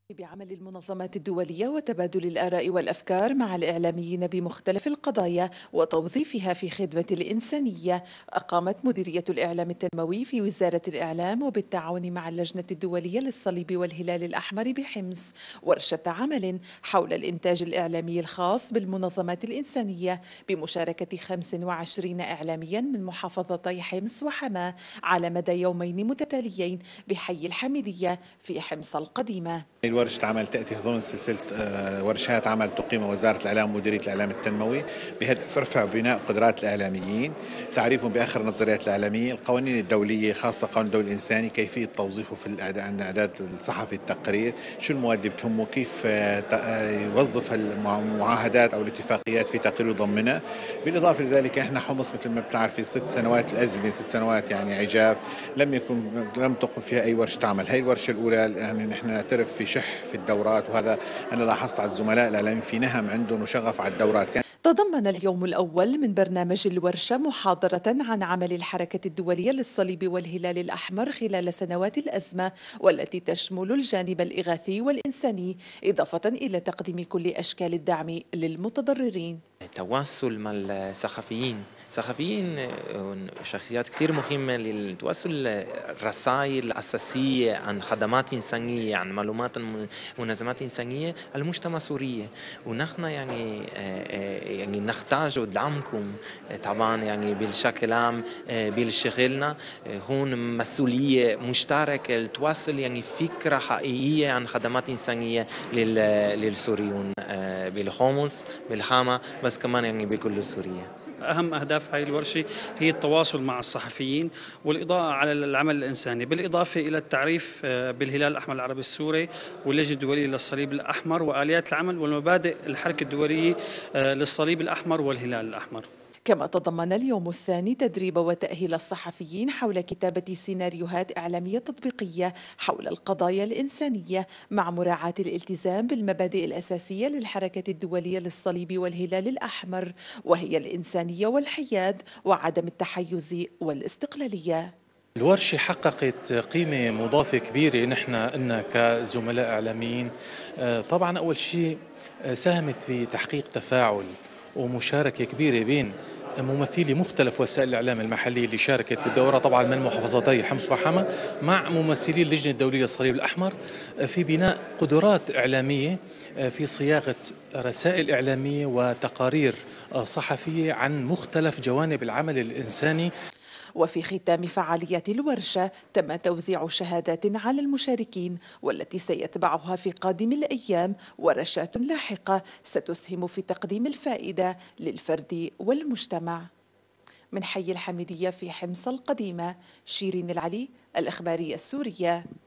بعمل المنظمات الدولية وتبادل الآراء والأفكار مع الإعلاميين بمختلف القضايا وتوظيفها في خدمة الإنسانية، أقامت مديرية الإعلام التنموي في وزارة الإعلام وبالتعاون مع اللجنة الدولية للصليب والهلال الأحمر بحمص ورشة عمل حول الإنتاج الإعلامي الخاص بالمنظمات الإنسانية بمشاركة 25 إعلاميا من محافظتي حمص وحماة على مدى يومين متتاليين بحي الحميدية في حمص القديمة. ورشة عمل تأتي ضمن سلسلة ورشات عمل تقيمها وزارة الإعلام ومديرية الإعلام التنموي بهدف رفع وبناء قدرات الإعلاميين، تعريفهم بآخر نظريات الإعلامية، القوانين الدولية خاصة قانون الدولي الإنساني، كيفية توظيفه في الإعداد الصحفي التقرير، شو المواد اللي بتهمه، كيف يوظف المعاهدات أو الاتفاقيات في تقرير يضمنها. بالإضافة لذلك إحنا حمص مثل ما بتعرفي 6 سنوات الأزمة، 6 سنوات يعني عجاف لم تقم فيها أي ورشة عمل. هي الورشة الأولى يعني نحن نعترف في شح في الدورات، وهذا أنا لاحظت على الزملاء الإعلاميين في نهم عندهم وشغف على الدورات. تضمن اليوم الأول من برنامج الورشة محاضرة عن عمل الحركة الدولية للصليب والهلال الأحمر خلال سنوات الأزمة، والتي تشمل الجانب الإغاثي والإنساني إضافة إلى تقديم كل أشكال الدعم للمتضررين. التواصل مع الصحفيين شخصيات كثير مهمة للتواصل، الرسائل الأساسية عن خدمات إنسانية، عن معلومات منظمات إنسانية المجتمع السوري. ونحن يعني نحتاج دعمكم طبعا يعني بشكل عام بشغلنا. هون مسؤولية مشتركة التواصل يعني فكرة حقيقية عن خدمات إنسانية للسوريون بالحمص بالحامة، بس كمان يعني بكل سوريا. أهم أهداف هذه الورشة هي التواصل مع الصحفيين والإضاءة على العمل الإنساني، بالإضافة إلى التعريف بالهلال الأحمر العربي السوري واللجنة الدولية للصليب الأحمر وآليات العمل والمبادئ الحركة الدولية للصليب الأحمر والهلال الأحمر. كما تضمن اليوم الثاني تدريب وتأهيل الصحفيين حول كتابة سيناريوهات إعلامية تطبيقية حول القضايا الإنسانية مع مراعاة الالتزام بالمبادئ الأساسية للحركة الدولية للصليب والهلال الأحمر، وهي الإنسانية والحياد وعدم التحيز والاستقلالية. الورشة حققت قيمة مضافة كبيرة نحن إننا كزملاء إعلاميين. طبعا أول شيء ساهمت في تحقيق تفاعل ومشاركة كبيرة بين ممثلي مختلف وسائل الإعلام المحلية اللي شاركت بالدورة، طبعا من محافظتي حمص وحما، مع ممثلي اللجنة الدولية للصليب الأحمر في بناء قدرات إعلامية في صياغة رسائل إعلامية وتقارير صحفية عن مختلف جوانب العمل الإنساني. وفي ختام فعاليات الورشة تم توزيع شهادات على المشاركين، والتي سيتبعها في قادم الأيام ورشات لاحقة ستسهم في تقديم الفائدة للفرد والمجتمع. من حي الحميدية في حمص القديمة، شيرين العلي، الإخبارية السورية.